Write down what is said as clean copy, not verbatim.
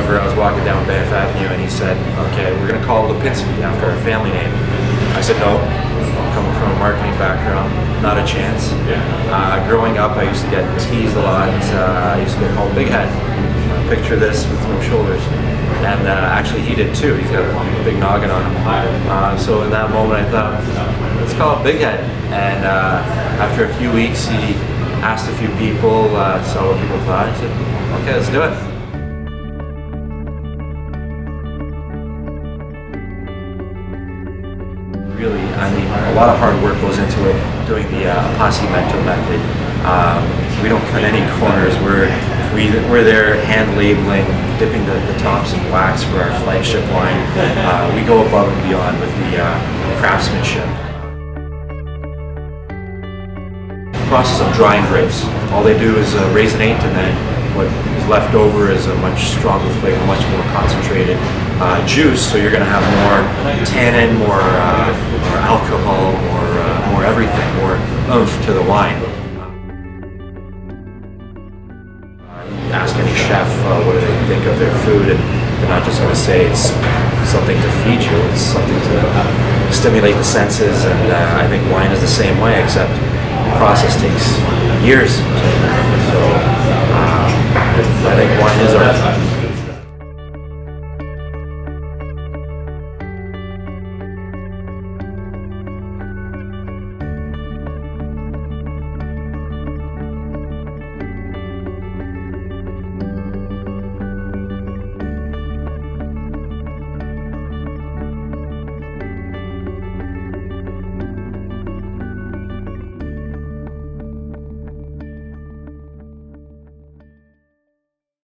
remember I was walking down Banff Avenue and he said, okay, we're going to call Lipinski after our family name. I said, no, I'm coming from a marketing background, not a chance. Growing up, I used to get teased a lot. I used to get called Big Head. Picture this with no shoulders. And actually he did too. He's got a big noggin on him. So in that moment I thought, let's call it Big Head. And after a few weeks he asked a few people, saw what people thought. I said, okay, let's do it. Really, I mean, a lot of hard work goes into it, doing the appassimento method. We don't cut any corners. We're there hand labeling, dipping the tops in wax for our flagship wine. We go above and beyond with the craftsmanship. The process of drying grapes. All they do is raisinate, and then what is left over is a much stronger flavor, much more concentrated juice. So you're going to have more tannin, more alcohol, more everything, more oomph to the wine. Ask any chef what do they think of their food, and they're not just going to say it's something to feed you, it's something to stimulate the senses, and I think wine is the same way, except the process takes years. So